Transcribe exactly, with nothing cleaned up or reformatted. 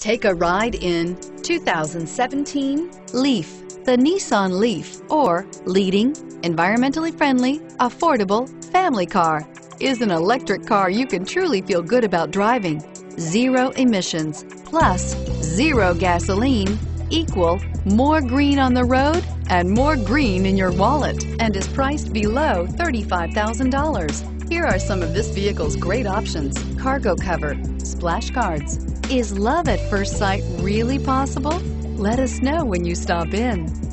Take a ride in two thousand seventeen Leaf. The Nissan Leaf, or leading, environmentally friendly, affordable family car, is an electric car you can truly feel good about driving. Zero emissions plus zero gasoline equal more green on the road and more green in your wallet, and is priced below thirty-five thousand dollars. Here are some of this vehicle's great options: cargo cover, splash guards. Is love at first sight really possible? Let us know when you stop in.